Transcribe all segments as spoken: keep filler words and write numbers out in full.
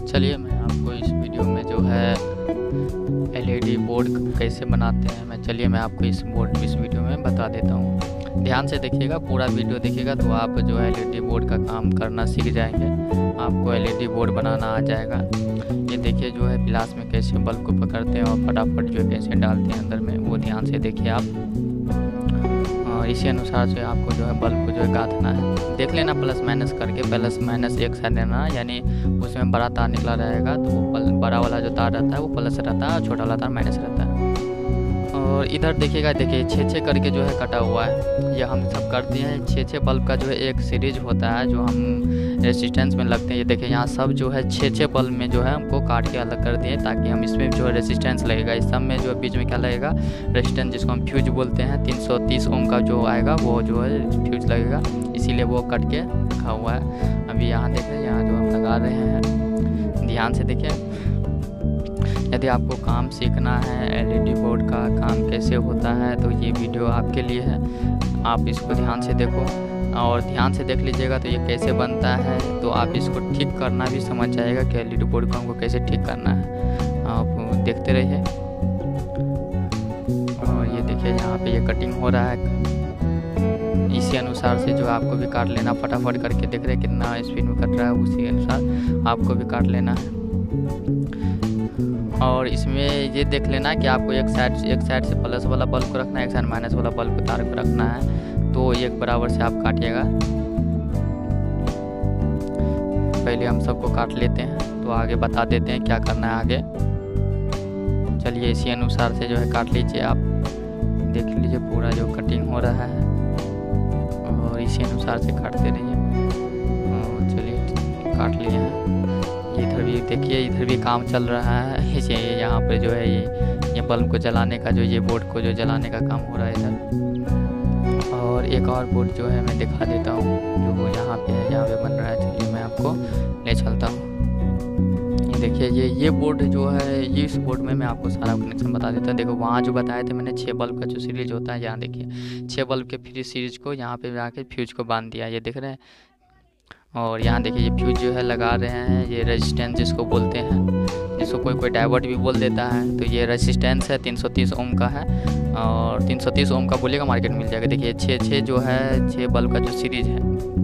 चलिए मैं आपको इस वीडियो में जो है एलईडी बोर्ड कैसे बनाते हैं मैं चलिए मैं आपको इस बोर्ड इस वीडियो में बता देता हूँ। ध्यान से देखिएगा, पूरा वीडियो देखिएगा तो आप जो है एलईडी बोर्ड का काम करना सीख जाएंगे। आपको एलईडी बोर्ड बनाना आ जाएगा। ये देखिए जो है गिलास में कैसे बल्ब को पकड़ते हैं और फटाफट जो है कैसे डालते हैं अंदर में, वो ध्यान से देखिए आप। इसी अनुसार से आपको जो है बल्ब को जो है गाँथना है। देख लेना प्लस माइनस करके, प्लस माइनस एक साइड देना, यानी उसमें बड़ा तार निकला रहेगा तो वो बड़ा वाला जो तार रहता है वो प्लस रहता है और छोटा वाला तार माइनस रहता है। और इधर देखिएगा, देखिए छः छः करके जो है कटा हुआ है। ये हम सब करते हैं। छः छः बल्ब का जो है एक सीरीज होता है जो हम रेसिस्टेंस में लगते हैं। ये देखिए यहाँ सब जो है छः छः बल्ब में जो है हमको काट के अलग कर दिए ताकि हम इसमें जो है रेसिस्टेंस लगेगा। इस सब में जो है बीच में क्या लगेगा, रेसिस्टेंस, जिसको हम फ्यूज बोलते हैं। तीन सौ तीस ओम का जो आएगा वो जो है फ्यूज लगेगा, इसीलिए वो कट के रखा हुआ है। अभी यहाँ देखें, यहाँ जो हम लगा रहे हैं, ध्यान से देखिए। यदि आपको काम सीखना है एलईडी बोर्ड का काम कैसे होता है तो ये वीडियो आपके लिए है। आप इसको ध्यान से देखो और ध्यान से देख लीजिएगा तो ये कैसे बनता है, तो आप इसको ठीक करना भी समझ जाएगा कि एलईडी बोर्ड को हमको कैसे ठीक करना है। आप देखते रहिए। और ये देखिए यहाँ पे ये कटिंग हो रहा है। इसी अनुसार से जो आपको भी काट लेना, फटाफट करके देख रहे कितना स्पीड में कट रहा है, उसी अनुसार आपको भी काट लेना है। और इसमें ये देख लेना कि आपको एक साइड एक साइड से प्लस वाला बल्ब को रखना है, एक साइड माइनस वाला बल्ब को तार को रखना है, तो एक बराबर से आप काटिएगा। पहले हम सबको काट लेते हैं तो आगे बता देते हैं क्या करना है आगे। चलिए इसी अनुसार से जो है काट लीजिए। आप देख लीजिए पूरा जो कटिंग हो रहा है और इसी अनुसार से काटते रहिए। चलिए काट लिए हैं। इधर भी देखिए, इधर भी काम चल रहा है। इसे यहाँ पर जो है ये ये बल्ब को जलाने का, जो ये बोर्ड को जो जलाने का काम हो रहा है इधर। और एक और बोर्ड जो है मैं दिखा देता हूँ जो यहाँ पे है, यहाँ पे बन रहा है। चलिए मैं आपको ले चलता हूँ। ये देखिए ये ये बोर्ड जो है, ये इस बोर्ड में मैं आपको सारा कनेक्शन बता देता हूँ। देखो वहाँ जो बताए थे मैंने छः बल्ब का जो सीरीज होता है, यहाँ देखिए छः बल्ब के फ्री सीरीज को यहाँ पे जाके फ्यूज को बांध दिया, ये दिख रहे हैं। और यहाँ देखिए ये फ्यूज जो है लगा रहे हैं, ये रेजिस्टेंस जिसको बोलते हैं, जिसको कोई कोई डाइवर्ट भी बोल देता है। तो ये रेजिस्टेंस है तीन सौ तीस ओम का है, और तीन सौ तीस ओम का बोलिएगा मार्केट मिल जाएगा। देखिए छः छः जो है छः बल्ब का जो सीरीज है,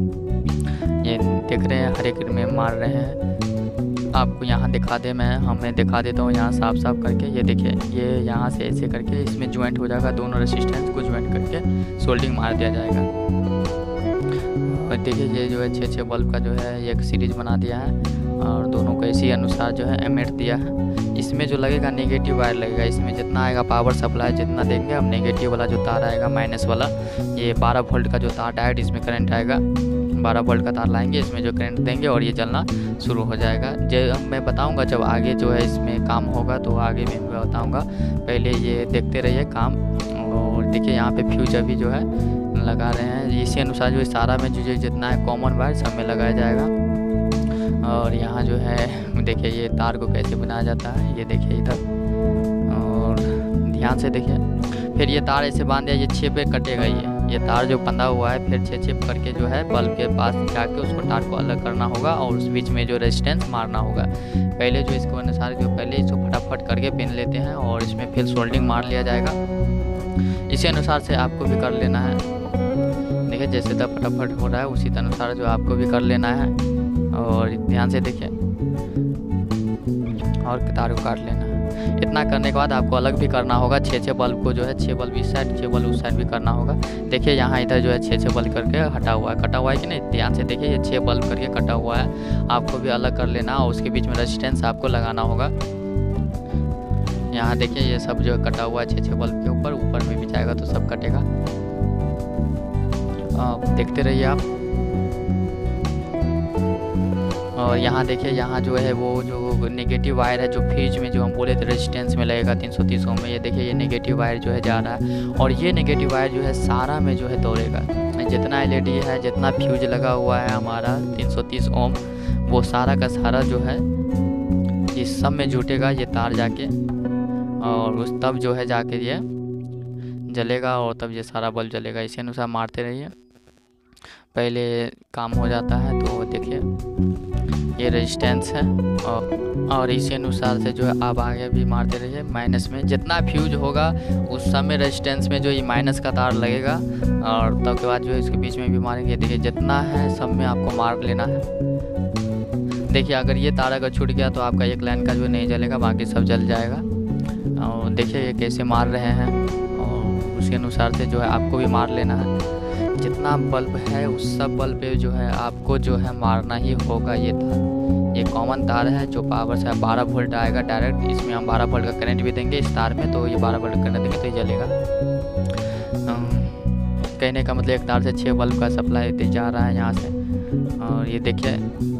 ये देख रहे हैं हर एक में मार रहे हैं। आपको यहाँ दिखा दे, मैं हमें दिखा देता हूँ यहाँ साफ साफ करके। ये देखिए ये यहाँ से ऐसे करके इसमें ज्वाइंट हो जाएगा, दोनों रेजिस्टेंस को ज्वाइंट करके सोल्डिंग मार दिया जाएगा। और देखिए ये जो है छः छः बल्ब का जो है एक सीरीज बना दिया है और दोनों को इसी अनुसार जो है एमेट दिया है। इसमें जो लगेगा नेगेटिव वायर लगेगा, इसमें जितना आएगा पावर सप्लाई जितना देंगे, अब नेगेटिव वाला जो तार आएगा माइनस वाला, ये बारह वोल्ट का जो तार डायरेक्ट इसमें करंट आएगा। बारह वोल्ट का तार लाएंगे, इसमें जो करंट देंगे और ये जलना शुरू हो जाएगा। जब मैं बताऊंगा जब आगे जो है इसमें काम होगा तो आगे मैं बताऊंगा। पहले ये देखते रहिए काम। और देखिए यहाँ पे फ्यूज अभी जो है लगा रहे हैं। इसी अनुसार जो सारा में जो जितना है कॉमन वायर सब में लगाया जाएगा। और यहाँ जो है देखिए ये तार को कैसे बनाया जाता है, ये देखिए इधर। और ध्यान से देखिए, फिर ये तार ऐसे बांध दिया, ये छः पे कटेगा। ये ये तार जो बंधा हुआ है, फिर छः छः करके जो है बल्ब के पास जाके उसको तार को अलग करना होगा और उस बीच में जो रेजिस्टेंस मारना होगा। पहले जो इसको अनुसार जो पहले इसको फटाफट करके पिन लेते हैं और इसमें फिर सोल्डिंग मार लिया जाएगा। इसी अनुसार से आपको भी कर लेना है। देखिए जैसे तब फटाफट हो रहा है उसी अनुसार जो आपको भी कर लेना है। और ध्यान से देखिए और तार को काट लेना है। इतना करने के बाद आपको अलग भी करना होगा। छः छः बल्ब को जो है छः बल्ब इस साइड छः बल्ब उस साइड भी करना होगा। देखिए यहाँ इधर जो है छः छः बल्ब करके हटा हुआ है, कटा हुआ है कि नहीं, ध्यान से देखिए ये छः बल्ब करके कटा हुआ है। आपको भी अलग कर लेना और उसके बीच में रेजिस्टेंस आपको लगाना होगा। यहाँ देखिए ये सब जो कटा हुआ है छः छः बल्ब के ऊपर, ऊपर में भी जाएगा तो सब कटेगा। आप देखते रहिए आप। और यहाँ देखिए यहाँ जो है वो जो नेगेटिव वायर है जो फ्यूज में जो हम बोले थे रेजिस्टेंस में लगेगा तीन सौ तीस ओम में, ये देखिए ये नेगेटिव वायर जो है जा रहा है। और ये नेगेटिव वायर जो है सारा में जो है दौड़ेगा। जितना एलईडी है, जितना फ्यूज लगा हुआ है हमारा तीन सौ तीस ओम, वो सारा का सारा जो है इस सब में जुटेगा ये तार जाके, और उस तब जो है जाके ये जलेगा और तब ये सारा बल्ब जलेगा। इसी अनुसार मारते रहिए। पहले काम हो जाता है। तो देखिए ये रेजिस्टेंस है और और इसी अनुसार से जो है आप आगे भी मारते रहिए माइनस में। जितना फ्यूज होगा उस समय रेजिस्टेंस में जो ये माइनस का तार लगेगा और तब के बाद जो है इसके बीच में भी मारेंगे। देखिए जितना है सब में आपको मार लेना है। देखिए अगर ये तार अगर छूट गया तो आपका एक लाइन का जो नहीं जलेगा, बाकी सब जल जाएगा। और देखिए ये कैसे मार रहे हैं और उसी अनुसार से जो है आपको भी मार लेना है। जितना बल्ब है उस सब बल्ब पे जो है आपको जो है मारना ही होगा। ये तार, ये कॉमन तार है जो पावर से बारह वोल्ट आएगा डायरेक्ट। इसमें हम बारह वोल्ट का करंट भी देंगे इस तार में, तो ये बारह वोल्ट करंट देंगे तो ये जलेगा। कहने का मतलब एक तार से छः बल्ब का सप्लाई जा रहा है यहाँ से। और ये देखिए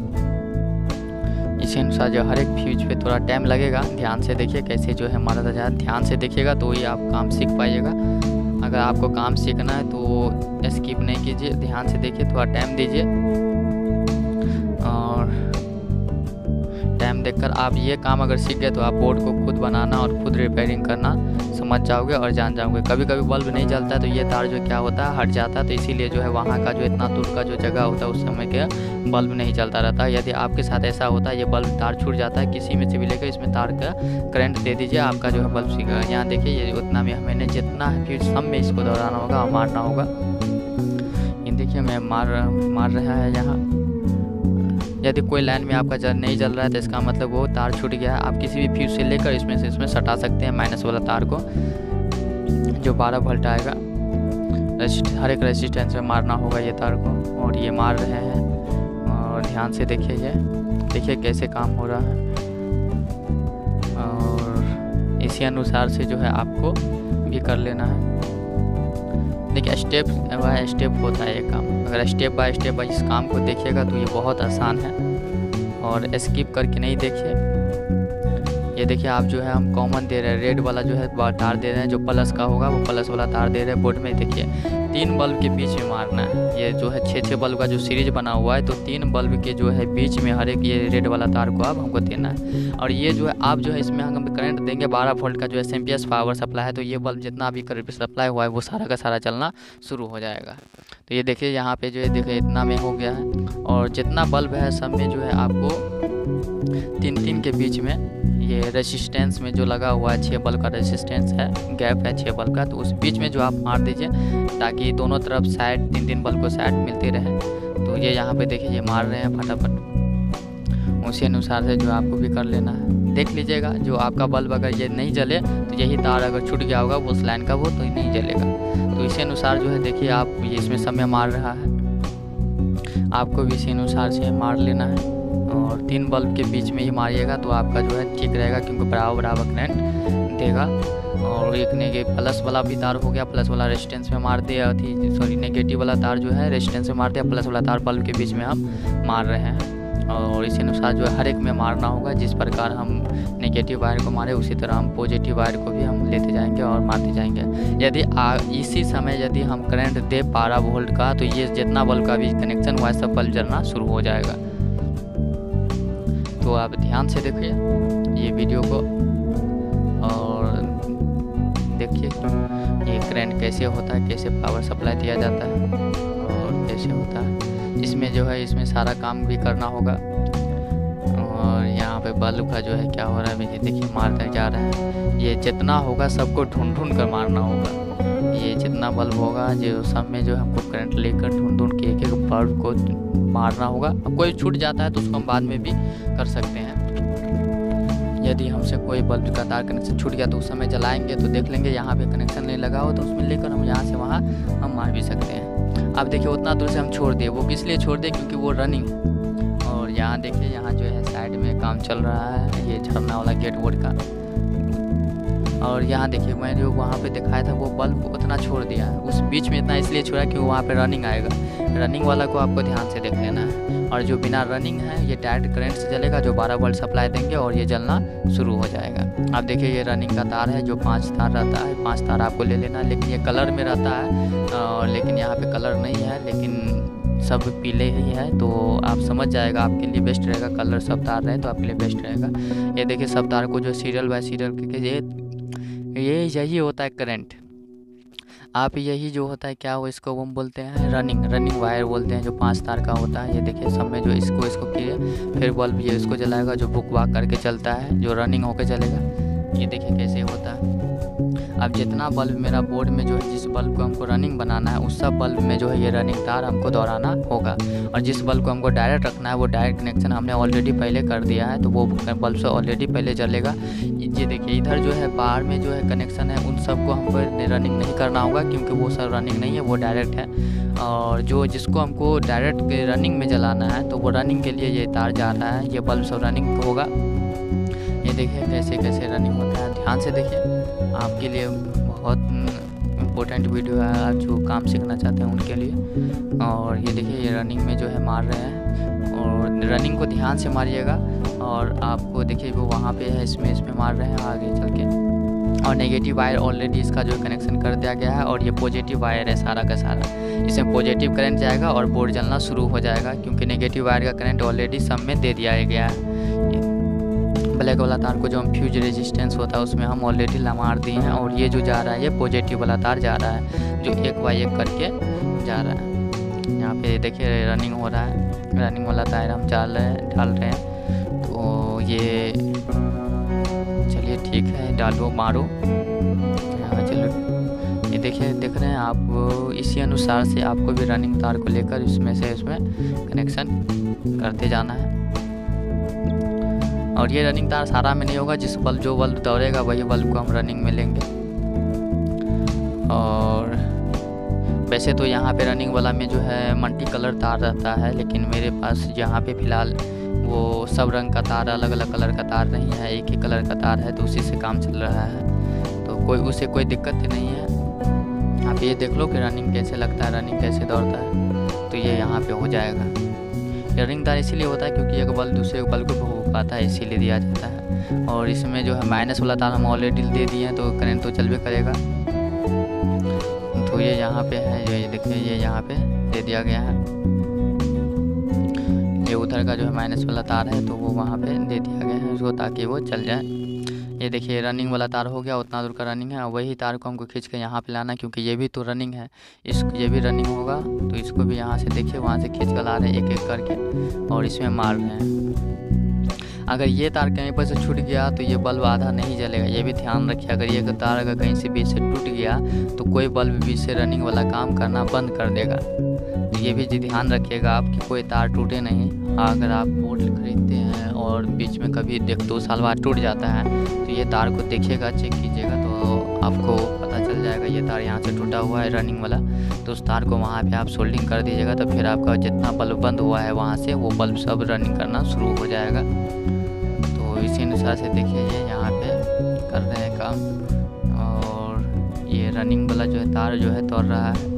इसी अनुसार जो हर एक फ्यूज पे थोड़ा टाइम लगेगा। ध्यान से देखिए कैसे जो है मारा जाए, ध्यान से देखिएगा तो ही आप काम सीख पाइएगा। अगर आपको काम सीखना है तो स्किप नहीं कीजिए, ध्यान से देखिए, थोड़ा टाइम दीजिए। और टाइम देखकर आप ये काम अगर सीख गए तो आप बोर्ड को खुद बनाना और खुद रिपेयरिंग करना समझ जाओगे और जान जाओगे। कभी कभी बल्ब नहीं जलता है तो ये तार जो क्या होता है हट जाता है, तो इसीलिए जो है वहाँ का जो इतना दूर का जो जगह होता है उस समय के बल्ब नहीं जलता रहता है। यदि आपके साथ ऐसा होता है ये बल्ब तार छूट जाता है, किसी में से भी लेकर इसमें तार का करंट दे दीजिए, आपका जो है बल्ब सीखेगा। यहाँ देखिए ये उतना में मैंने जितना है फिर सब में इसको दौड़ाना होगा और मारना होगा। ये देखिए मैं मार मार रहा है यहाँ। यदि कोई लाइन में आपका जल नहीं जल रहा है तो इसका मतलब वो तार छूट गया है। आप किसी भी फ्यूज से लेकर इसमें से इसमें सटा सकते हैं माइनस वाला तार को, जो बारह वोल्ट आएगा। हर एक रेजिस्टेंस में मारना होगा ये तार को और ये मार रहे हैं। और ध्यान से देखिए, ये देखिए कैसे काम हो रहा है। और इसी अनुसार से जो है आपको भी कर लेना है। देखिए स्टेप बाय स्टेप होता है ये काम। अगर स्टेप बाय स्टेप इस काम को देखिएगा तो ये बहुत आसान है और स्किप करके नहीं देखिए। ये देखिए आप जो है हम कॉमन दे रहे हैं, रेड वाला जो है तार दे रहे हैं, जो प्लस का होगा वो प्लस वाला तार दे रहे हैं बोर्ड में। देखिए तीन बल्ब के बीच में मारना है। ये जो है छः छः बल्ब का जो सीरीज बना हुआ है, तो तीन बल्ब के जो है बीच में हर एक ये रेड वाला तार को आप हमको देना है। और ये जो है आप जो है इसमें हम करंट देंगे बारह वोल्ट का जो S M P S power supply है, तो ये बल्ब जितना भी करंट सप्लाई हुआ है वो सारा का सारा चलना शुरू हो जाएगा। तो ये देखिए यहाँ पे जो है देखिए इतना में हो गया है। और जितना बल्ब है सब में जो है आपको तीन तीन के बीच में ये रेजिस्टेंस में जो लगा हुआ है छः बल्ब का रेजिस्टेंस है, गैप है छः बल्ब का, तो उस बीच में जो आप मार दीजिए ताकि दोनों तरफ साइड तीन तीन बल्ब को साइड मिलती रहे। तो ये यहाँ पे देखिए ये मार रहे हैं फटाफट। उसी अनुसार से जो आपको भी कर लेना है। देख लीजिएगा जो आपका बल्ब अगर ये नहीं जले तो यही तार अगर छूट गया होगा वो उस लाइन का वो तो नहीं जलेगा। तो इसी अनुसार जो है देखिए आप ये इसमें समय मार रहा है, आपको भी इसी अनुसार से मार लेना है। और तीन बल्ब के बीच में ही मारिएगा तो आपका जो है ठीक रहेगा, क्योंकि बराबर बराबर करंट देगा। और एक नेगेटिव प्लस वाला भी तार हो गया, प्लस वाला रेजिस्टेंस में मार दिया थी, सॉरी नेगेटिव वाला तार जो है रेजिस्टेंस में मार दिया, प्लस वाला तार बल्ब के बीच में हम मार रहे हैं। और इसी अनुसार जो है हर एक में मारना होगा। जिस प्रकार हम नेगेटिव वायर को मारे उसी तरह हम पॉजिटिव वायर को भी हम लेते जाएंगे और मारते जाएंगे। यदि आ, इसी समय यदि हम करंट दे बारह वोल्ट का तो ये जितना बल्ब का भी कनेक्शन हुआ है सब बल्ब जलना शुरू हो जाएगा। तो आप ध्यान से देखिए ये वीडियो को और देखिए ये करंट कैसे होता है, कैसे पावर सप्लाई दिया जाता है और कैसे होता है। इसमें जो है इसमें सारा काम भी करना होगा। और यहाँ पे बल्ब का जो है क्या हो रहा है मुझे देखिए मारते जा रहा है। ये जितना होगा सबको ढूंढ ढूंढ कर मारना होगा। ये जितना बल्ब होगा जो सब में जो है हमको करंट लेकर ढूंढ ढूंढ के एक एक बल्ब को मारना होगा। कोई छूट जाता है तो उसको हम बाद में भी कर सकते हैं। यदि हमसे कोई बल्ब का तार कनेक्शन छूट गया तो उस समय जलाएंगे तो देख लेंगे यहाँ पे कनेक्शन नहीं लगा हो तो उसमें लेकर हम यहाँ से वहाँ हम मार भी सकते हैं। अब देखिए उतना दूर से हम छोड़ दिए, वो किस लिए छोड़ दिए क्योंकि वो रनिंग। और यहाँ देखिए यहाँ जो है साइड में काम चल रहा है, ये झरना वाला गेट बोर्ड का। और यहाँ देखिए मैं जो वहाँ पे दिखाया था वो बल्ब उतना छोड़ दिया है, उस बीच में इतना इसलिए छोड़ा क्योंकि वहाँ पे रनिंग आएगा। रनिंग वाला को आपको ध्यान से देख लेना है। और जो बिना रनिंग है ये डायरेक्ट करंट से जलेगा, जो बारह वोल्ट सप्लाई देंगे और ये जलना शुरू हो जाएगा। आप देखिए ये रनिंग का तार है जो पांच तार रहता है, पांच तार आपको ले लेना है। लेकिन ये कलर में रहता है और लेकिन यहाँ पे कलर नहीं है, लेकिन सब पीले ही है तो आप समझ जाएगा, आपके लिए बेस्ट रहेगा। कलर सब तार रहे तो आपके लिए बेस्ट रहेगा। ये देखिए सब तार को जो सीरियल बाय सीरियल के ये ये यही होता है करंट। आप यही जो होता है क्या वो इसको हम बोलते हैं रनिंग रनिंग वायर बोलते हैं, जो पांच तार का होता है। ये देखिए सब में जो इसको इसको किए फिर बल्ब ये इसको जलाएगा जो बुक वाक करके चलता है, जो रनिंग होकर चलेगा। ये देखिए कैसे होता है। अब जितना बल्ब मेरा बोर्ड में जो है, जिस बल्ब को हमको रनिंग बनाना है उस सब बल्ब में जो है ये रनिंग तार हमको दोहराना होगा। और जिस बल्ब को हमको डायरेक्ट रखना है वो डायरेक्ट कनेक्शन हमने ऑलरेडी पहले कर दिया है, तो वो बल्ब से ऑलरेडी पहले जलेगा। ये देखिए इधर जो है बाहर में जो है कनेक्शन है उन सब को हमको रनिंग नहीं करना होगा, क्योंकि वो सब रनिंग नहीं है, वो डायरेक्ट है। और जो जिसको हमको डायरेक्ट रनिंग में जलाना है तो वो रनिंग के लिए ये तार जा रहा है, ये बल्ब सब रनिंग होगा। ये देखिए कैसे कैसे रनिंग होता है, ध्यान से देखिए। आपके लिए बहुत इम्पोर्टेंट वीडियो है, आप जो काम सीखना चाहते हैं उनके लिए। और ये देखिए ये रनिंग में जो है मार रहे हैं, और रनिंग को ध्यान से मारिएगा। और आपको देखिए वो वहाँ पे है, इसमें इसमें मार रहे हैं आगे चल के। और नेगेटिव वायर ऑलरेडी इसका जो कनेक्शन कर दिया गया है, और ये पॉजिटिव वायर है सारा का सारा। इसमें पॉजिटिव करंट जाएगा और बोर्ड जलना शुरू हो जाएगा, क्योंकि नेगेटिव वायर का करंट ऑलरेडी सब में दे दिया गया है। ब्लैक वाला तार को जो हम फ्यूज रेजिस्टेंस होता है उसमें हम ऑलरेडी मार दिए हैं। और ये जो जा रहा है ये पॉजिटिव वाला तार जा रहा है, जो एक बाई एक करके जा रहा है। यहाँ पे देखिए रनिंग हो रहा है, रनिंग वाला तार हम डाल रहे हैं डाल रहे हैं तो ये चलिए ठीक है, डालो मारो। हाँ चलो, ये देखिए देख रहे हैं आप, इसी अनुसार से आपको भी रनिंग तार को लेकर इसमें से इसमें कनेक्शन करते जाना है। और ये रनिंग तार सारा में नहीं होगा, जिस बल्ब जो बल्ब दौड़ेगा वही बल्ब को हम रनिंग में लेंगे। और वैसे तो यहाँ पे रनिंग वाला में जो है मल्टी कलर तार रहता है, लेकिन मेरे पास यहाँ पे फ़िलहाल वो सब रंग का तार, अलग अलग कलर का तार नहीं है, एक ही कलर का तार है, तो उसी से काम चल रहा है। तो कोई उसे कोई दिक्कत ही नहीं है। आप ये देख लो कि रनिंग कैसे लगता है, रनिंग कैसे दौड़ता है, तो ये यहाँ पे हो जाएगा। रनिंग तार इसीलिए होता है क्योंकि एक बल्ब दूसरे बल्ब को भूख पाता है, इसीलिए दिया जाता है। और इसमें जो है माइनस वाला तार हम ऑलरेडी दे दिए हैं, तो करंट तो चल भी करेगा। तो ये यहाँ पे है, ये देखिए ये यहाँ पे दे दिया गया है। ये उधर का जो है माइनस वाला तार है, तो वो वहाँ पे दे दिया गया है उसको, ताकि वो चल जाए। ये देखिए रनिंग वाला तार हो गया, उतना दूर का रनिंग है। वही तार को हमको खींच के यहाँ पे लाना, क्योंकि ये भी तो रनिंग है, इस ये भी रनिंग होगा, तो इसको भी यहाँ से देखिए वहाँ से खींच कर ला रहे हैं एक एक करके, और इसमें मार रहे हैं। अगर ये तार कहीं पर से छूट गया तो ये बल्ब आधा नहीं जलेगा, ये भी ध्यान रखिए। अगर ये तार अगर कहीं से बीच से टूट गया तो कोई बल्ब बीच से रनिंग वाला काम करना बंद कर देगा। तो ये भी ध्यान रखिएगा आप कि कोई तार टूटे नहीं। अगर आप बोर्ड खरीदते हैं और बीच में कभी देख दो साल बाद टूट जाता है, तो ये तार को देखिएगा, चेक कीजिएगा, तो आपको पता चल जाएगा ये तार यहाँ से टूटा हुआ है रनिंग वाला। तो उस तार को वहाँ पे आप सोल्डिंग कर दीजिएगा, तो फिर आपका जितना बल्ब बंद हुआ है वहाँ से वो बल्ब सब रनिंग करना शुरू हो जाएगा। तो इसी अनुसार से देखिए ये यहाँ पे कर रहे हैं काम, और ये रनिंग वाला जो है तार जो है दौड़ रहा है,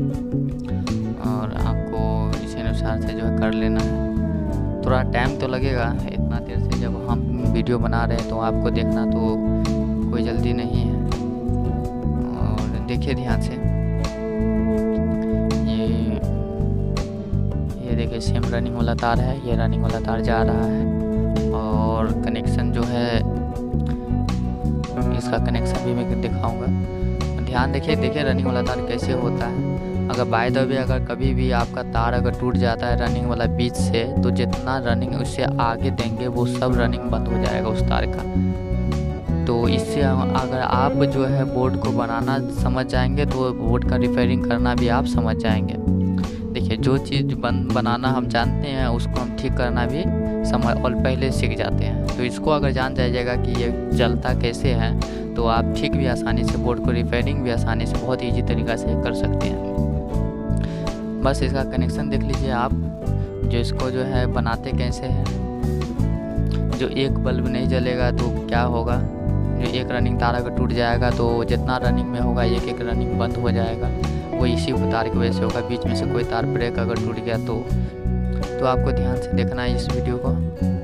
और आपको इसी अनुसार से जो है कर लेना है। थोड़ा टाइम तो लगेगा, इतना देर से जब हम वीडियो बना रहे हैं तो आपको देखना तो कोई जल्दी नहीं है। और देखिए ध्यान से, ये ये देखिए सेम रनिंग वाला तार है, ये रनिंग वाला तार जा रहा है। और कनेक्शन जो है इसका कनेक्शन भी मैं दिखाऊंगा, ध्यान देखिए। देखिए रनिंग वाला तार कैसे होता है। अगर बाय द वे अगर कभी भी आपका तार अगर टूट जाता है रनिंग वाला बीच से, तो जितना रनिंग उससे आगे देंगे वो सब रनिंग बंद हो जाएगा उस तार का। तो इससे अगर आप जो है बोर्ड को बनाना समझ जाएंगे तो बोर्ड का रिपेयरिंग करना भी आप समझ जाएंगे। देखिए जो चीज़ बन बनाना हम जानते हैं उसको हम ठीक करना भी समझ और पहले सीख जाते हैं। तो इसको अगर जान जाइएगा कि ये जलता कैसे है, तो आप ठीक भी आसानी से बोर्ड को रिपेयरिंग भी आसानी से बहुत ईजी तरीक़ा से कर सकते हैं। बस इसका कनेक्शन देख लीजिए आप, जो इसको जो है बनाते कैसे हैं। जो एक बल्ब नहीं जलेगा तो क्या होगा, जो एक रनिंग तार अगर टूट जाएगा तो जितना रनिंग में होगा एक एक रनिंग बंद हो जाएगा। वो इसी तार की वजह से होगा। बीच में से कोई तार ब्रेक अगर टूट गया तो तो आपको ध्यान से देखना है इस वीडियो को।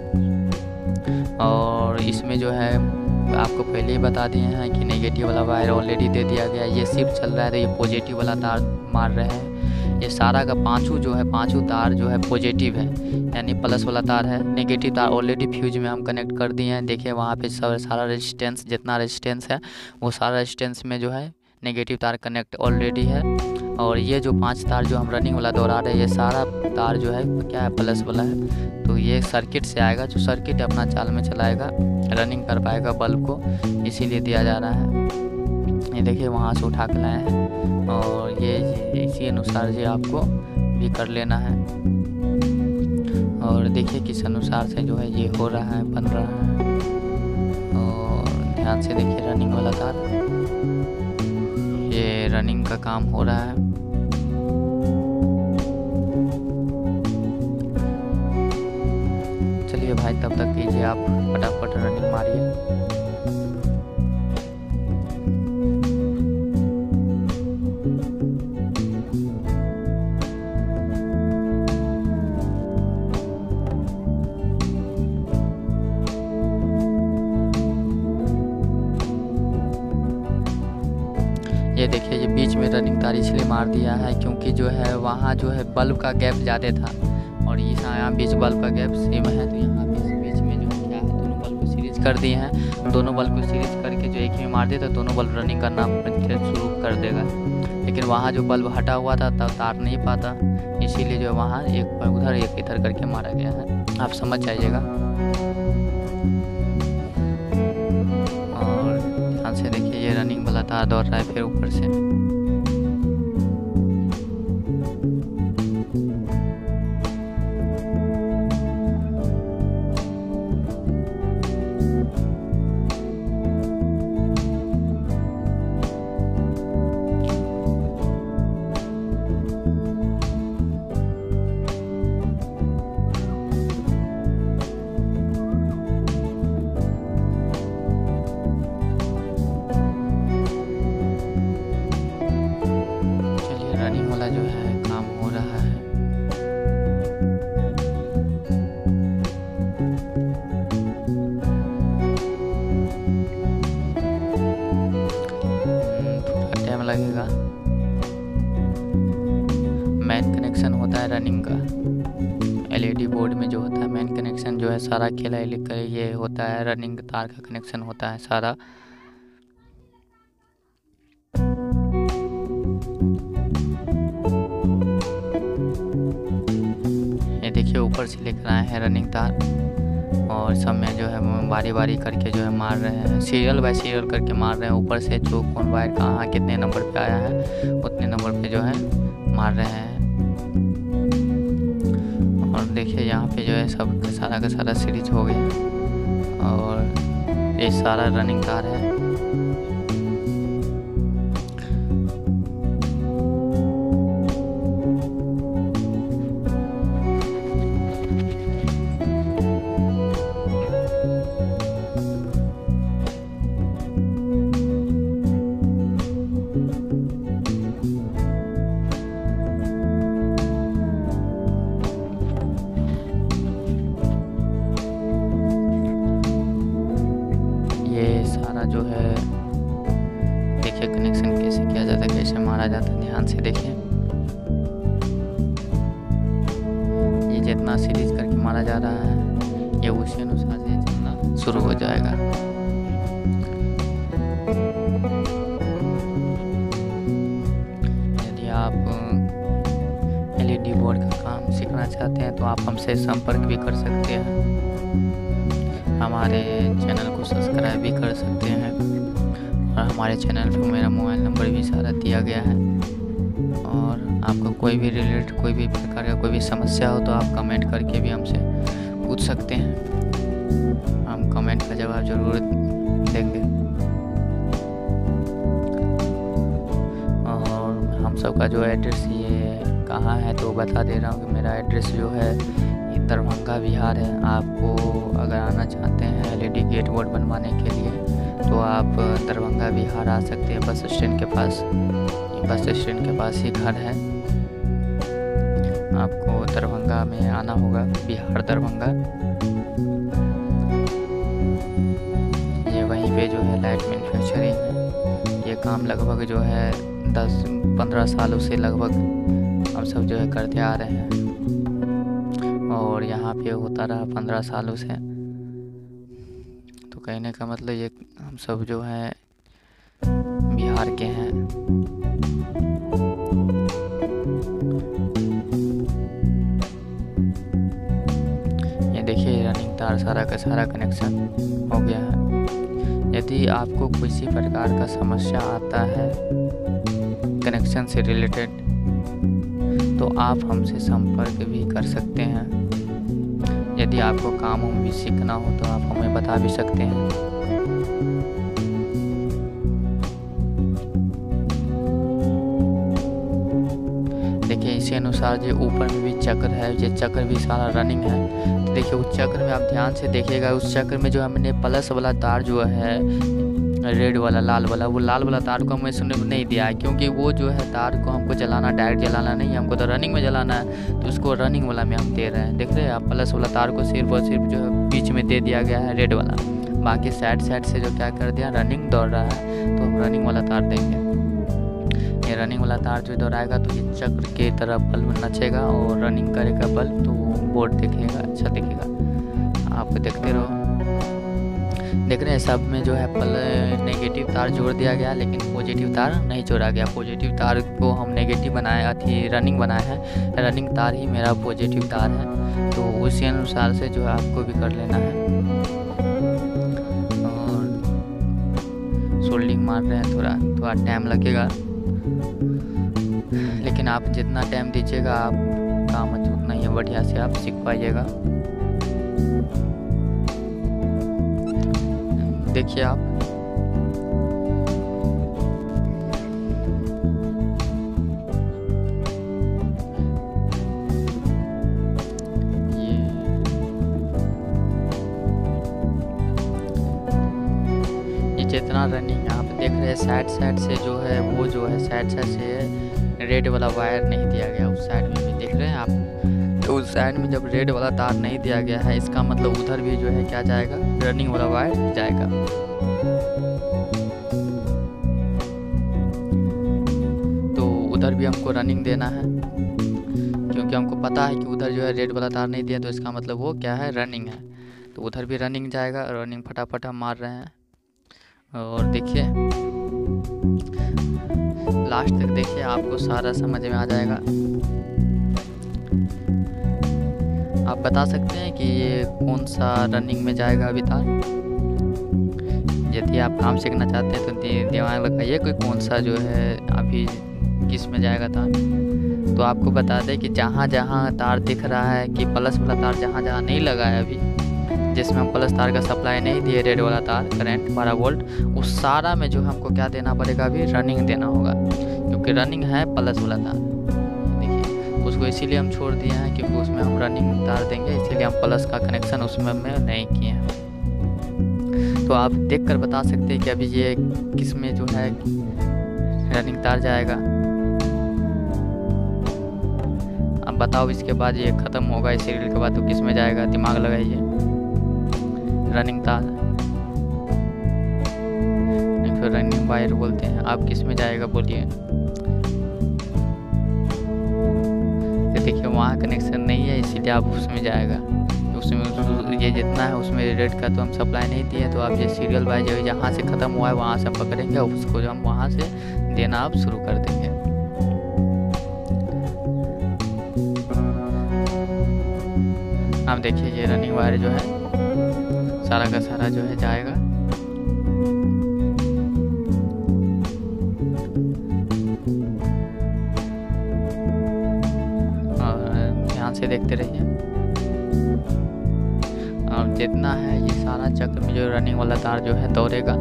और इसमें जो है आपको पहले ही बता दिए हैं कि नेगेटिव वाला वायर ऑलरेडी दे दिया गया, ये शिफ्ट चल रहा है, तो ये पॉजिटिव वाला तार मार रहे हैं। ये सारा का पांचों जो है पांचों तार जो है पॉजिटिव है, यानी प्लस वाला तार है। नेगेटिव तार ऑलरेडी फ्यूज में हम कनेक्ट कर दिए हैं। देखिए वहाँ पे सब सारा रेजिस्टेंस, जितना रेजिस्टेंस है वो सारा रेजिस्टेंस में जो है नेगेटिव तार कनेक्ट ऑलरेडी है। और ये जो पांच तार जो हम रनिंग वाला दोहरा रहे हैं, ये सारा तार जो है क्या है, प्लस वाला है। तो ये सर्किट से आएगा, जो सर्किट अपना चाल में चलाएगा, रनिंग कर पाएगा बल्ब को, इसीलिए दिया जा रहा है। ये देखिए वहाँ से उठा के लाए हैं, और ये इसी अनुसार जी आपको भी कर लेना है। और देखिए किस अनुसार से जो है ये हो रहा है, बन रहा है। और ध्यान से देखिए रनिंग वाला तार, ये रनिंग का काम हो रहा है। चलिए भाई, तब तक कीजिए आप, फटाफट रनिंग मारिए। ये देखिए ये बीच में रनिंग तार इसलिए मार दिया है क्योंकि जो है वहाँ जो है बल्ब का गैप ज़्यादा था, और ये यहाँ बीच बल्ब का गैप सेम है। तो यहाँ बीच बीच में जो क्या है, दोनों बल्ब को सीरीज कर दिए हैं। दोनों बल्ब को सीरीज करके जो एक ही में मार दिया, तो दोनों बल्ब रनिंग करना शुरू कर देगा। लेकिन वहाँ जो बल्ब हटा हुआ था तब तार नहीं पाता, इसीलिए जो वहाँ एक उधर एक इधर करके मारा गया है। आप समझ जाइएगा। और ध्यान से देखिए ये रनिंग वाला तार दौड़ रहा है फिर ऊपर से। रनिंग वाला जो है काम हो रहा है। थोड़ा टाइम लगेगा। मेन कनेक्शन होता है रनिंग का, एलईडी बोर्ड में जो होता है मेन कनेक्शन जो है सारा खेला ये होता है, रनिंग तार का कनेक्शन होता है सारा। देखिए ऊपर से लेकर आए हैं रनिंग तार, और सब में जो है बारी बारी करके जो है मार रहे हैं, सीरियल बाय सीरियल करके मार रहे हैं। ऊपर से जो कौन वायर कहाँ कितने नंबर पे आया है उतने नंबर पे जो है मार रहे हैं। और देखिए यहाँ पे जो है सब सारा का सारा सीरीज हो गया, और ये सारा रनिंग तार है। सारा जो है देखिए कनेक्शन कैसे किया जाता है, कैसे मारा जाता है, ध्यान से देखिए। ये जितना सीरीज करके मारा जा रहा है ये उसी अनुसार से चलना शुरू हो जाएगा। यदि आप एलईडी बोर्ड का काम सीखना चाहते हैं तो आप हमसे संपर्क भी कर सकते हैं, हमारे चैनल को सब्सक्राइब भी कर सकते हैं, और हमारे चैनल पे मेरा मोबाइल नंबर भी सारा दिया गया है। और आपको कोई भी रिलेटेड कोई भी प्रकार का कोई भी समस्या हो तो आप कमेंट करके भी हमसे पूछ सकते हैं, हम कमेंट का जवाब ज़रूर देंगे। और हम सबका जो एड्रेस ये कहाँ है तो बता दे रहा हूँ कि मेरा एड्रेस जो है दरभंगा बिहार है। आपको अगर आना चाहते हैं एलईडी गेट बोर्ड बनवाने के लिए तो आप दरभंगा बिहार आ सकते हैं, बस स्टैंड के पास, बस स्टैंड के पास ही घर है। आपको दरभंगा में आना होगा, बिहार दरभंगा। ये वहीं पे जो है लाइट मैन्युफैक्चरिंग है, ये काम लगभग जो है दस पंद्रह सालों से लगभग हम सब जो है करते आ रहे हैं, और यहाँ पे होता रहा पंद्रह सालों से। तो कहने का मतलब ये हम सब जो है बिहार के हैं। ये देखिए रनिंग तार सारा का सारा कनेक्शन हो गया है। यदि आपको किसी प्रकार का समस्या आता है कनेक्शन से रिलेटेड तो आप हमसे संपर्क भी कर सकते हैं। यदि आपको काम हम भी सीखना हो तो आप हमें बता भी सकते हैं। देखिए इसी अनुसार जो ऊपर में भी चक्र है, ये चक्र भी सारा रनिंग है। तो देखिए उस चक्र में आप ध्यान से देखिएगा, उस चक्र में जो हमने प्लस वाला तार जो है रेड वाला लाल वाला, वो लाल वाला तार को हमें सुनने नहीं दिया है, क्योंकि वो जो है तार को हमको जलाना डायरेक्ट जलाना नहीं है, हमको तो रनिंग में जलाना है। तो उसको रनिंग वाला में हम दे रहे हैं। देख रहे हैं आप, प्लस वाला तार को सिर्फ और सिर्फ जो है बीच में दे दिया गया है रेड वाला, बाकी साइड साइड से जो क्या कर दिया रनिंग दौड़ रहा है, तो हम रनिंग वाला तार देंगे। ये रनिंग वाला तार जो दौड़ाएगा तो ये चक्र की तरह बल्ब नचेगा और रनिंग करेगा बल्ब, तो बोर्ड दिखेगा, अच्छा दिखेगा। आप देखते रहो। देख रहे हैं सब में जो है पल नेगेटिव तार जोड़ दिया गया, लेकिन पॉजिटिव तार नहीं जोड़ा गया। पॉजिटिव तार को हम नेगेटिव बनाया अथी रनिंग बनाया है, रनिंग तार ही मेरा पॉजिटिव तार है। तो उसी अनुसार से जो है आपको भी कर लेना है। और सोल्डिंग मार रहे हैं, थोड़ा थोड़ा टाइम लगेगा, लेकिन आप जितना टाइम दीजिएगा आप काम उतना ही बढ़िया से आप सीख पाइएगा। देखिए आप ये ये जितना रनिंग आप देख रहे हैं साइड साइड से जो है वो जो है साइड साइड से रेड वाला वायर नहीं दिया गया। उस साइड में भी देख रहे हैं आप, तो उस साइड में जब रेड वाला तार नहीं दिया गया है, इसका मतलब उधर भी जो है क्या जाएगा, रनिंग वाला वायर जाएगा। तो उधर भी हमको रनिंग देना है, क्योंकि हमको पता है कि उधर जो है रेड वाला तार नहीं दिया, तो इसका मतलब वो क्या है, रनिंग है। तो उधर भी रनिंग जाएगा, रनिंग फटाफट हम मार रहे हैं। और देखिए लास्ट तक देखिए, आपको सारा समझ में आ जाएगा। आप बता सकते हैं कि ये कौन सा रनिंग में जाएगा अभी तार। यदि आप काम सीखना चाहते हैं तो दिमाग लगाइए कोई कौन सा जो है अभी किस में जाएगा तार। तो आपको बता दें कि जहाँ जहाँ तार दिख रहा है कि प्लस वाला तार जहाँ जहाँ नहीं लगा है अभी, जिसमें हम प्लस तार का सप्लाई नहीं दिए, रेड वाला तार करंट बारह वोल्ट, उस सारा में जो हमको क्या देना पड़ेगा, अभी रनिंग देना होगा, क्योंकि रनिंग है प्लस वाला तार। देखिए उसको इसीलिए हम छोड़ दिए हैं, क्योंकि उसमें हम रनिंग तार देंगे, इसीलिए हम प्लस का कनेक्शन उसमें में नहीं किए हैं। तो आप देख कर बता सकते हैं कि अभी ये किस में जो है रनिंग तार जाएगा। अब बताओ इसके बाद ये ख़त्म होगा इस सीरियल के बाद तो किस में जाएगा, दिमाग लगाइए। रनिंग तार फिर रनिंग वायर बोलते हैं, आप किस में जाएगा बोलिए। तो देखिए वहाँ कनेक्शन नहीं है, इसीलिए आप उसमें जाएगा। उसमें ये जितना है उसमें रेड का तो हम सप्लाई नहीं दिए, तो आप ये सीरियल वाइज जहाँ से ख़त्म हुआ है वहाँ से हम पकड़ेंगे और उसको जो हम वहाँ से देना आप शुरू कर देंगे। आप देखिए ये रनिंग वायर जो है सारा का सारा जो है जाएगा। और ध्यान से देखते रहिए। और जितना है ये सारा चक्र में जो रनिंग वाला तार जो है दौड़ेगा।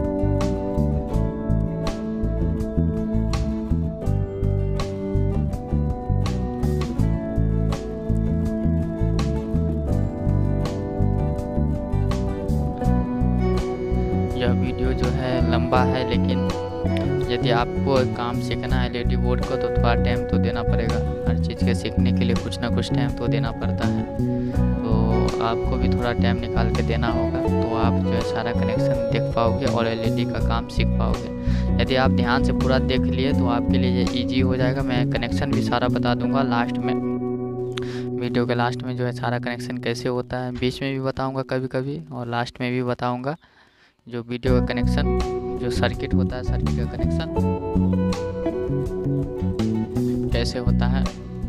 यह वीडियो जो है लंबा है, लेकिन यदि आपको काम सीखना है एलईडी बोर्ड को तो थोड़ा टाइम तो देना पड़ेगा। हर चीज़ के सीखने के लिए कुछ ना कुछ टाइम तो देना पड़ता है, तो आपको भी थोड़ा टाइम निकाल के देना होगा, तो आप जो है सारा कनेक्शन देख पाओगे और एलईडी का काम सीख पाओगे। यदि आप ध्यान से पूरा देख लिए तो आपके लिए ये ईजी हो जाएगा। मैं कनेक्शन भी सारा बता दूंगा लास्ट में, वीडियो के लास्ट में जो है सारा कनेक्शन कैसे होता है, बीच में भी बताऊँगा कभी कभी और लास्ट में भी बताऊँगा। जो वीडियो का कनेक्शन, जो सर्किट होता है, सर्किट का कनेक्शन कैसे होता है।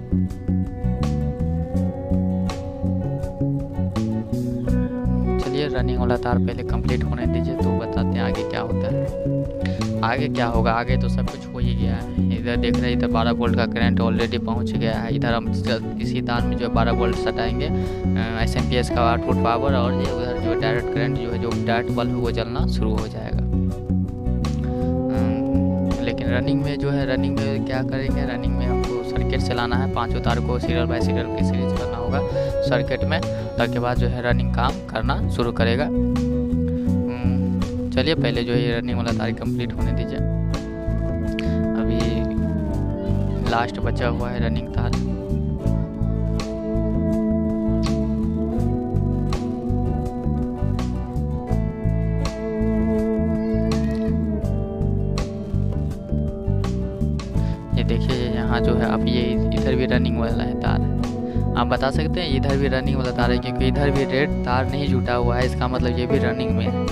चलिए रनिंग वाला तार पहले कंप्लीट होने दीजिए, तो बताते हैं आगे क्या होता है। आगे क्या होगा, आगे तो सब कुछ हो ही गया है। इधर देख रहे हैं, इधर बारह वोल्ट का करंट ऑलरेडी पहुंच गया है। इधर हम इसी तार में जो बारह वोल्ट सटाएंगे एस एम पी एस का आउटपुट पावर, और ये उधर जो डायरेक्ट करंट जो है, जो डायरेक्ट बल्ब वो जलना शुरू हो जाएगा। लेकिन रनिंग में जो है, रनिंग में क्या करेंगे, रनिंग में हमको सर्किट चलाना है। पाँचों तार को सीरियल बाय सीरियल की सीरीज करना होगा सर्किट में, ताकि बाद जो है रनिंग काम करना शुरू करेगा। चलिए पहले जो है ये रनिंग वाला तार कंप्लीट होने दीजिए। अभी लास्ट बचा हुआ है रनिंग तार। ये देखिए यहाँ जो है, अब ये इधर भी रनिंग वाला है तार। आप बता सकते हैं इधर भी रनिंग वाला तार है, क्योंकि इधर भी रेड तार नहीं जुटा हुआ है, इसका मतलब ये भी रनिंग में है।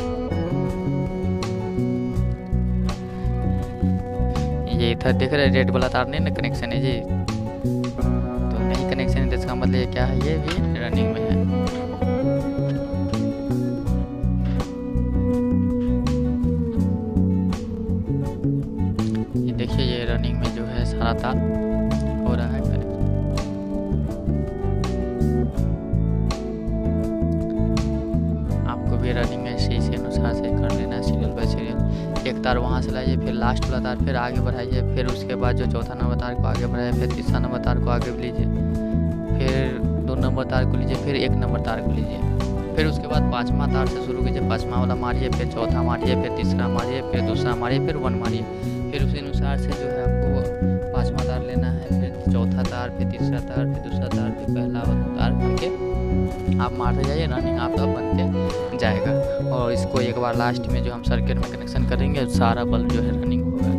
ये इधर देख रहे हैं रेड वाला तार नहीं ना कनेक्शन है जी, तो नहीं कनेक्शन है, तो इसका मतलब ये क्या है, ये भी रनिंग में है। ये देखिए ये रनिंग में जो है सारा तार हो रहा है कनेक्शन। आपको भी रनिंग में इसी से अनुसार से कर लेना है, सीरियल बाय सीरियल। एक तार वहाँ से लाइए, फिर लास्ट वाला तार फिर आगे बढ़ाइए, फिर उसके बाद जो चौथा नंबर तार को आगे बढ़ाइए, फिर तीसरा नंबर तार को आगे लीजिए, फिर दो नंबर तार को लीजिए, फिर एक नंबर तार को लीजिए, फिर उसके बाद पाँचवा तार से शुरू कीजिए, पाँचवा वाला मारिए, फिर चौथा मारिए, फिर तीसरा मारिए, फिर दूसरा मारिए, फिर वन मारिए। फिर उसी अनुसार से जो है आपको पाँचवा तार लेना है, फिर चौथा तार, फिर तीसरा तार, फिर दूसरा तार, फिर पहला वाला तार करके आप मारते जाइए, रनिंग आपका बनते जाएगा। और इसको एक बार लास्ट में जो हम सर्किट में कनेक्शन करेंगे, सारा बल्ब जो है रनिंग होगा।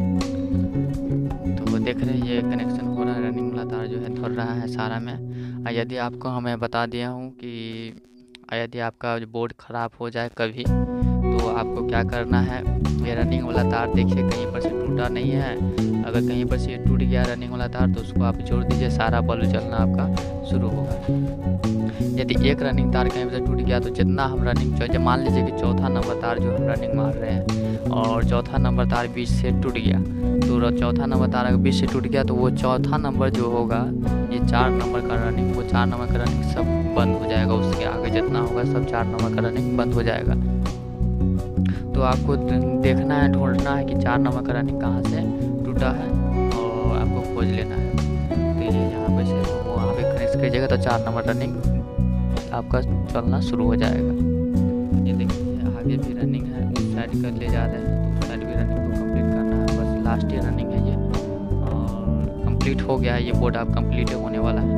तो देख रहे हैं ये कनेक्शन हो रहा है, रनिंग वाला तार जो है थोड़ रहा है सारा में। यदि आपको हमें बता दिया हूँ कि यदि आपका बोर्ड ख़राब हो जाए कभी, तो आपको क्या करना है, ये रनिंग वाला तार देखिए कहीं पर से टूटा नहीं है। अगर कहीं पर से टूट गया रनिंग वाला तार, तो उसको आप जोड़ दीजिए, सारा बल्ब जलना आपका शुरू होगा। यदि एक रनिंग तार कहीं पर टूट गया, तो जितना हम रनिंग, जब मान लीजिए कि चौथा नंबर तार जो हम रनिंग मार रहे हैं, और चौथा नंबर तार बीच से टूट गया, तो चौथा नंबर तार अगर बीच से टूट गया, तो वो चौथा नंबर जो होगा, ये चार नंबर का रनिंग, वो चार नंबर का रनिंग सब बंद हो जाएगा। उसके आगे जितना होगा सब चार नंबर का रनिंग बंद हो जाएगा। तो आपको देखना है, ढूंढना है कि चार नंबर का रनिंग कहाँ से टूटा है, और आपको खोज लेना है। तो ये यहाँ पे से वहाँ पे कनेक्ट कीजिएगा, तो चार नंबर रनिंग आपका चलना शुरू हो जाएगा। ये देखिए आगे भी रनिंग है, उस साइड कर ले जा रहे हैं, तो उस साइड भी रनिंग को कंप्लीट करना है। बस लास्ट ईयर रनिंग है ये, और कंप्लीट हो गया है ये बोर्ड, आप कंप्लीट होने वाला है।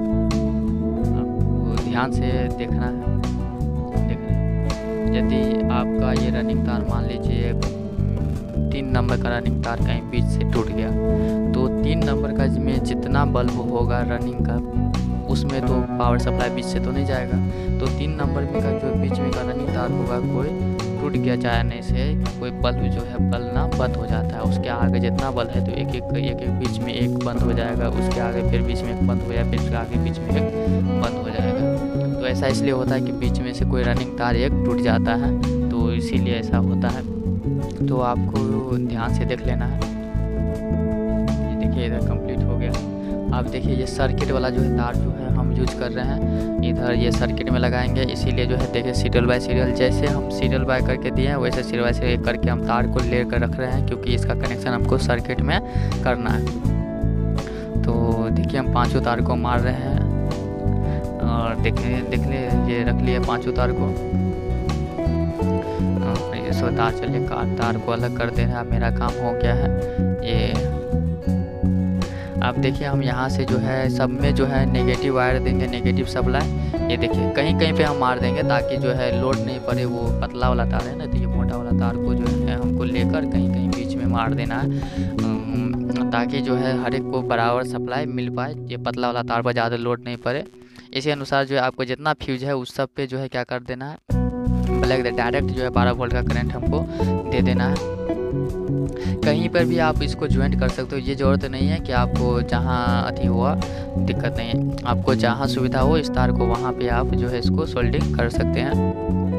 आपको ध्यान से देखना है। देख रहे हैं, यदि आपका ये रनिंग तार मान लीजिए तीन नंबर का रनिंग तार कहीं बीच से टूट गया, तो तीन नंबर का में जितना बल्ब होगा रनिंग का, उसमें तो पावर सप्लाई बीच से तो नहीं जाएगा। तो तीन नंबर में का जो बीच में का रनिंग तार होगा, कोई टूट गया जाने से कोई बल्ब जो है बलना बंद हो जाता है। उसके आगे जितना बल्ब है, तो एक एक एक एक बीच में एक बंद हो जाएगा, उसके आगे फिर बीच में एक बंद हो जाएगा, फिर आगे बीच में एक बंद हो जाएगा। तो ऐसा इसलिए होता है कि बीच में से कोई रनिंग तार एक टूट जाता है, तो इसीलिए ऐसा होता है। तो आपको ध्यान से देख लेना है। ये देखिए इधर कंप्लीट हो गया। आप देखिए ये सर्किट वाला जो है तार जो है हम यूज कर रहे हैं, इधर ये सर्किट में लगाएंगे। इसीलिए जो है देखिए सीरियल बाय सीरियल, जैसे हम सीरियल बाय करके दिए हैं, वैसे सीरियल बाय सीरियल करके हम तार को ले कर रख रहे हैं, क्योंकि इसका कनेक्शन हमको सर्किट में करना है। तो देखिए हम पाँचों तार को मार रहे हैं, और देखिए देख ले ये रख लिए पाँचों तार को। सो तार चलिए कार तार को अलग कर दे रहा, मेरा काम हो गया है। ये अब देखिए हम यहाँ से जो है सब में जो है नेगेटिव वायर देंगे, नेगेटिव सप्लाई। ये देखिए कहीं कहीं पे हम मार देंगे, ताकि जो है लोड नहीं पड़े। वो पतला वाला तार है ना, तो ये मोटा वाला तार को जो है हमको लेकर कहीं कहीं बीच में मार देना है, ताकि जो है हर एक को बराबर सप्लाई मिल पाए। ये पतला वाला तार पर ज़्यादा लोड नहीं पड़े, इसी अनुसार जो है आपको जितना फ्यूज है उस सब पे जो है क्या कर देना है, ब्लैक डायरेक्ट जो है बारह वोल्ट का करंट हमको दे देना है। कहीं पर भी आप इसको ज्वाइंट कर सकते हो, ये ज़रूरत नहीं है कि आपको जहाँ अति हुआ दिक्कत नहीं है, आपको जहाँ सुविधा हो इस तार को वहाँ पे आप जो है इसको सोल्डिंग कर सकते हैं।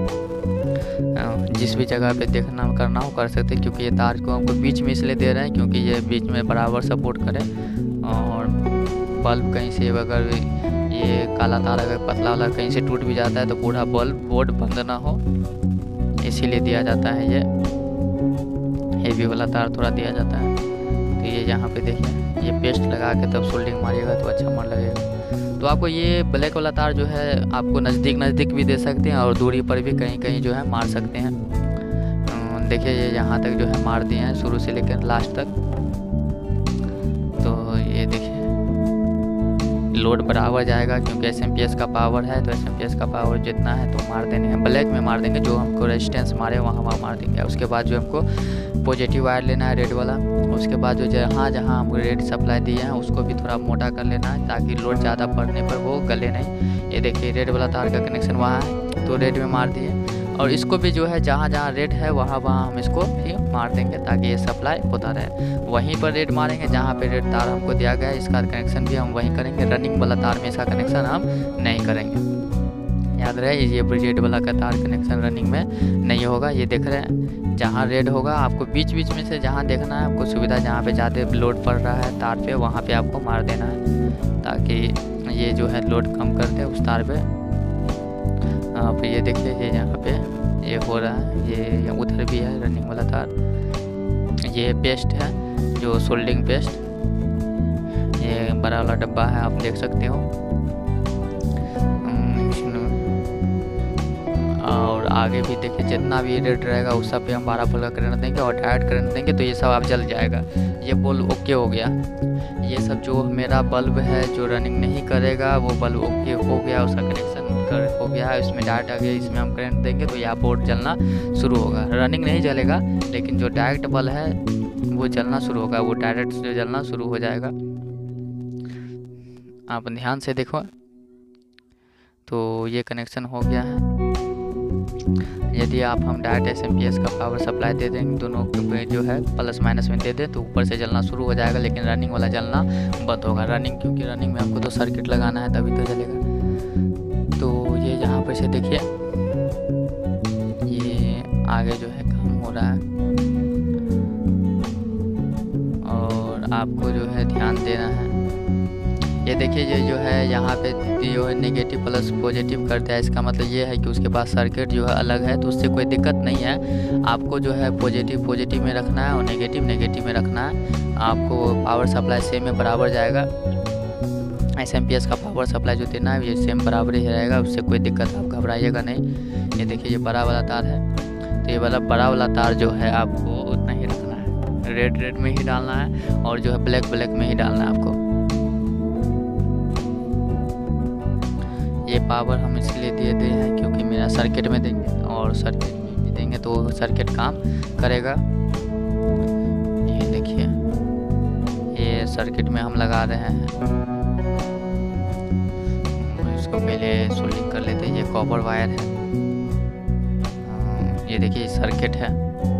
जिस भी जगह पे देखना करना हो कर सकते हैं, क्योंकि ये तार को हमको बीच में इसलिए दे रहे हैं क्योंकि ये बीच में बराबर सपोर्ट करे और बल्ब कहीं से अगर ये काला तार अगर पतला वाला कहीं से टूट भी जाता है तो पूरा बल्ब बोर्ड बंद ना हो, इसीलिए दिया जाता है। ये हेवी वाला तार थोड़ा दिया जाता है। तो ये यहाँ पे देखिए ये पेस्ट लगा के तब सोल्डिंग मारिएगा तो अच्छा मन लगेगा। तो आपको ये ब्लैक वाला तार जो है आपको नज़दीक नज़दीक भी दे सकते हैं और दूरी पर भी कहीं कहीं जो है मार सकते हैं। देखिए ये यहाँ तक जो है मार दिए हैं शुरू से लेकर लास्ट तक। तो ये देखिए लोड बराबर जाएगा क्योंकि एस एम पी एस का पावर है, तो एस एम पी एस का पावर जितना है तो मार देने हैं, ब्लैक में मार देंगे, जो हमको रेजिस्टेंस मारे वहाँ वहाँ मार देंगे। उसके बाद जो हमको पॉजिटिव वायर लेना है रेड वाला, उसके बाद जो जहाँ जहाँ हमको रेड सप्लाई दिए हैं उसको भी थोड़ा मोटा कर लेना है ताकि लोड ज़्यादा पड़ने पर वो गले नहीं। ये देखिए रेड वाला तार का कनेक्शन वहाँ है तो रेड में मार दिए, और इसको भी जो है जहाँ जहाँ रेड है वहाँ वहाँ हम इसको भी मार देंगे ताकि ये सप्लाई होता रहे। वहीं पर रेड मारेंगे जहाँ पे रेड तार हमको दिया गया है, इसका कनेक्शन भी हम वहीं करेंगे। रनिंग वाला तार में इसका कनेक्शन हम नहीं करेंगे, याद रहे ये रेड वाला का तार कनेक्शन रनिंग में नहीं होगा। ये देख रहे हैं जहाँ रेड होगा आपको बीच बीच में से जहाँ देखना है आपको सुविधा, जहाँ पे ज़्यादा लोड पड़ रहा है तार पे वहाँ पे आपको मार देना है ताकि ये जो है लोड कम कर दे उस तार पे। आप ये देखिए ये यहाँ पे ये हो रहा है, ये उधर भी है रनिंग वाला तार। ये पेस्ट है जो सोल्डिंग पेस्ट, ये बड़ा वाला डब्बा है आप देख सकते हो। और आगे भी देखिए जितना भी रेड रहेगा उस सब पे हम बारह वोल्ट का करंट देंगे और डायरेक्ट करंट देंगे तो ये सब आप जल जाएगा। ये बल्ब ओके हो गया। ये सब जो मेरा बल्ब है जो रनिंग नहीं करेगा वो बल्ब ओके हो गया, उसका कनेक्शन कर हो गया है, इसमें डायरेक्ट आ गया, इसमें हम करंट देंगे तो यह बोर्ड जलना शुरू होगा। रनिंग नहीं जलेगा लेकिन जो डायरेक्ट बल्ब है वो जलना शुरू होगा, वो डायरेक्ट जो जलना शुरू हो जाएगा। आप ध्यान से देखो तो ये कनेक्शन हो गया है। यदि आप हम direct S M P S का पावर सप्लाई दे देंगे दोनों के जो है प्लस माइनस में दे दें तो ऊपर से जलना शुरू हो जाएगा, लेकिन रनिंग वाला जलना बंद होगा। रनिंग क्योंकि रनिंग में आपको तो सर्किट लगाना है तभी तो जलेगा। तो ये यहाँ पर से देखिए ये आगे जो है काम हो रहा है और आपको जो है ध्यान देना है। ये देखिए ये जो है यहाँ पे जो है नेगेटिव प्लस पॉजिटिव करता है, इसका मतलब ये है कि उसके पास सर्किट जो है अलग है तो उससे कोई दिक्कत नहीं है। आपको जो है पॉजिटिव पॉजिटिव में रखना है और नेगेटिव नेगेटिव में रखना है। आपको पावर सप्लाई सेम में बराबर जाएगा, एस एम पी एस का पावर सप्लाई जो देना है ये सेम बराबर ही रहेगा, उससे कोई दिक्कत आप घबराइएगा नहीं। ये देखिए ये बड़ा वाला तार है तो ये वाला बड़ा वाला तार जो है आपको उतना ही रखना है, रेड रेड में ही डालना है और जो है ब्लैक ब्लैक में ही डालना है आपको। ये पावर हम इसलिए दे दे हैं क्योंकि मेरा सर्किट में देंगे और सर्किट में भी देंगे तो सर्किट काम करेगा। ये देखिए ये सर्किट में हम लगा रहे हैं, इसको पहले सोल्डिंग कर लेते हैं। ये कॉपर वायर है, ये देखिए सर्किट है।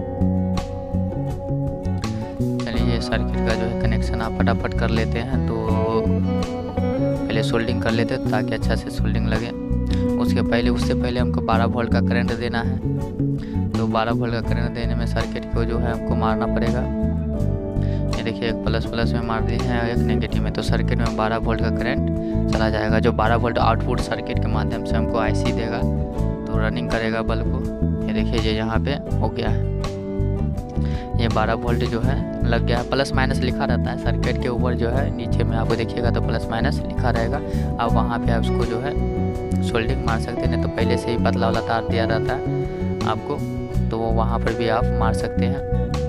चलिए ये सर्किट का जो है कनेक्शन आप फटाफट कर लेते हैं, तो पहले सोल्डिंग कर लेते हैं ताकि अच्छा से सोल्डिंग लगे। उसके पहले उससे पहले हमको बारह वोल्ट का करंट देना है, तो बारह वोल्ट का करंट देने में सर्किट को जो है हमको मारना पड़ेगा। ये देखिए एक प्लस प्लस में मार दिए हैं और एक नेगेटिव में, तो सर्किट में बारह वोल्ट का करंट चला जाएगा जो बारह वोल्ट आउटपुट सर्किट के माध्यम से हमको आईसी देगा तो रनिंग करेगा बल्ब को। ये देखिए ये यहाँ पे हो गया है, ये बारह वोल्ट जो है लग गया है। प्लस माइनस लिखा रहता है सर्किट के ऊपर जो है, नीचे में आपको देखिएगा तो प्लस माइनस लिखा रहेगा। अब वहाँ पे आप उसको जो है सोल्डिंग मार सकते हैं, तो पहले से ही पतला वाला तार दिया रहता है आपको, तो वो वहाँ पर भी आप मार सकते हैं।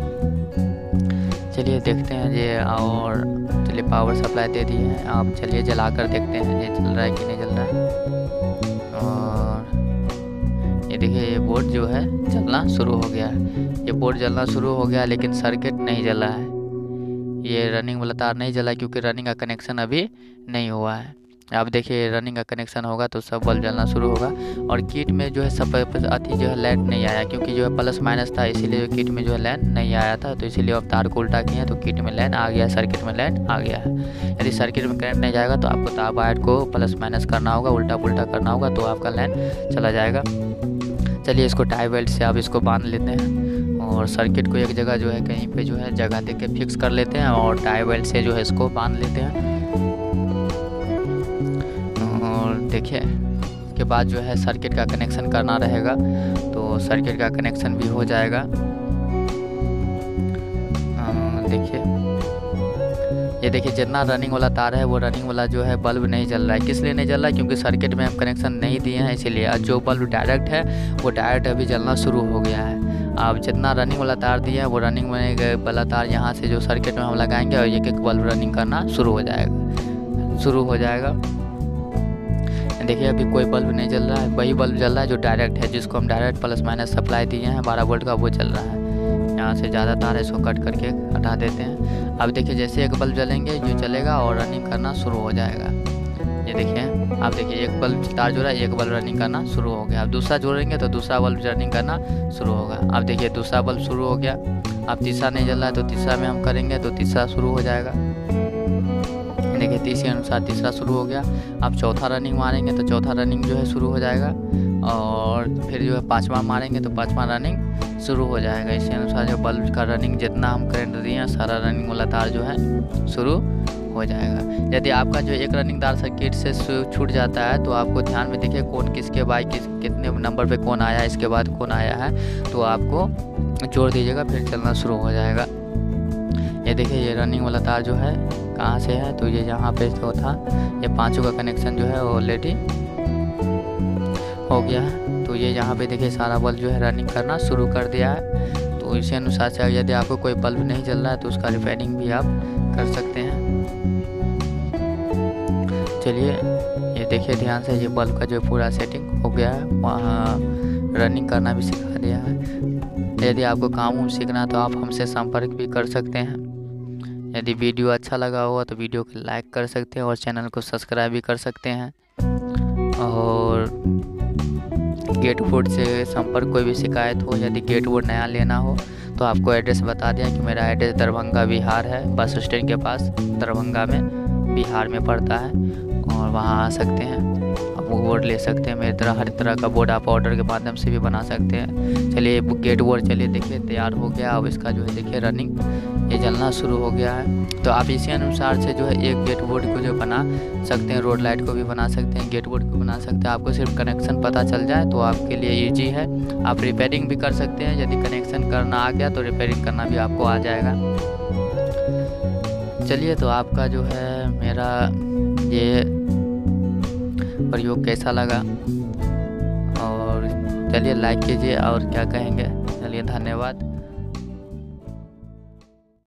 चलिए देखते हैं ये, और चलिए पावर सप्लाई दे दी है, आप चलिए जला कर देखते हैं ये चल रहा है कि नहीं चल रहा है। और ये देखिए ये बोर्ड जो है जलना शुरू हो गया है, ये बोर्ड जलना शुरू हो गया लेकिन सर्किट नहीं जला है। ये रनिंग वाला तार नहीं जला क्योंकि रनिंग का कनेक्शन अभी नहीं हुआ है। अब देखिए रनिंग का कनेक्शन होगा तो सब बल्ब जलना शुरू होगा। और किट में जो है सब अति जो है लाइट नहीं आया, क्योंकि जो है प्लस माइनस था, इसीलिए किट में जो है लाइन नहीं आया था। तो इसीलिए अब तार को उल्टा किए तो किट में लाइन आ गया, सर्किट में लाइन आ गया है। यदि सर्किट में करंट नहीं जाएगा तो आपको तार वायर को प्लस माइनस करना होगा, उल्टा पुल्टा करना होगा, तो आपका लाइन चला जाएगा। चलिए इसको टाई बेल्ट से आप इसको बांध लेते हैं और सर्किट को एक जगह जो है कहीं पे जो है जगह दे के फिक्स कर लेते हैं और टाई बेल्ट से जो है इसको बांध लेते हैं। और देखिए के बाद जो है सर्किट का कनेक्शन करना रहेगा, तो सर्किट का कनेक्शन भी हो जाएगा। देखिए ये देखिए जितना रनिंग वाला तार है वो रनिंग वाला जो है बल्ब नहीं जल रहा है। किस लिए नहीं जल रहा है? क्योंकि सर्किट में हम कनेक्शन नहीं दिए हैं, इसीलिए। और जो बल्ब डायरेक्ट है वो डायरेक्ट अभी जलना शुरू हो गया है। अब जितना रनिंग वाला तार दिया है वो रनिंग में वाला तार यहाँ से जो सर्किट में हम लगाएंगे और एक एक बल्ब रनिंग करना शुरू हो जाएगा शुरू हो जाएगा देखिए अभी कोई बल्ब नहीं जल रहा है, वही बल्ब जल रहा है जो डायरेक्ट है, जिसको हम डायरेक्ट प्लस माइनस सप्लाई दिए हैं बारह वोल्ट का, वो चल रहा है। यहाँ से ज़्यादा तार है इसको कट करके हटा देते हैं। अब देखिए जैसे एक बल्ब जलेंगे जो चलेगा और रनिंग करना शुरू हो जाएगा। ये देखिए आप देखिए एक बल्ब तार जोड़ा, एक बल्ब रनिंग करना शुरू हो गया। अब दूसरा जोड़ेंगे तो दूसरा बल्ब रनिंग करना शुरू होगा। अब देखिए दूसरा बल्ब शुरू हो गया। अब तीसरा नहीं जल रहा है तो तीसरा में हम करेंगे तो तीसरा शुरू हो जाएगा। देखिए तीसरे अनुसार तीसरा शुरू हो गया। अब चौथा रनिंग मारेंगे तो चौथा रनिंग जो है शुरू हो जाएगा और फिर जो है पाँचवा मारेंगे तो पाँचवा रनिंग शुरू हो जाएगा। इसी अनुसार जो बल्ब का रनिंग जितना हम करंट दिए हैं सारा रनिंग वाला तार जो है शुरू हो जाएगा। यदि आपका जो एक रनिंग तार सर्किट से छूट जाता है तो आपको ध्यान में देखिए कौन किसके बाद किस कितने नंबर पे कौन आया, इसके बाद कौन आया है, तो आपको जोड़ दीजिएगा, फिर चलना शुरू हो जाएगा। ये देखिए ये रनिंग वाला तार जो है कहाँ से है, तो ये यहाँ पे जो था ये पाँचों का कनेक्शन जो है ऑलरेडी हो गया है। तो ये यहाँ पे देखिए सारा बल्ब जो है रनिंग करना शुरू कर दिया है। तो इसी अनुसार से यदि आपको कोई बल्ब नहीं जल रहा है तो उसका रिपेयरिंग भी आप कर सकते हैं। चलिए ये देखिए ध्यान से, ये बल्ब का जो पूरा सेटिंग हो गया है, वहाँ रनिंग करना भी सिखा दिया है। यदि आपको काम उम सीखना तो आप हमसे संपर्क भी कर सकते हैं। यदि वीडियो अच्छा लगा होगा तो वीडियो को लाइक कर सकते हैं और चैनल को सब्सक्राइब भी कर सकते हैं। और गेट बोर्ड से संपर्क कोई भी शिकायत हो, यदि गेट बोर्ड नया लेना हो तो आपको एड्रेस बता दिया कि मेरा एड्रेस दरभंगा बिहार है, बस स्टैंड के पास दरभंगा में बिहार में पड़ता है, और वहाँ आ सकते हैं। आप वो बोर्ड ले सकते हैं। मेरी तरह हर तरह का बोर्ड आप ऑर्डर के माध्यम से भी बना सकते हैं। चलिए गेट बोर्ड चलिए देखिए तैयार हो गया। अब इसका जो है देखिए रनिंग ये जलना शुरू हो गया है। तो आप इसी अनुसार से जो है एक गेट बोर्ड को जो बना सकते हैं, रोड लाइट को भी बना सकते हैं, गेट बोर्ड को बना सकते हैं। आपको सिर्फ कनेक्शन पता चल जाए तो आपके लिए ईजी है। आप रिपेयरिंग भी कर सकते हैं। यदि कनेक्शन करना आ गया तो रिपेयरिंग करना भी आपको आ जाएगा। चलिए तो आपका जो है मेरा ये प्रयोग कैसा लगा, और चलिए लाइक कीजिए और क्या कहेंगे। चलिए धन्यवाद।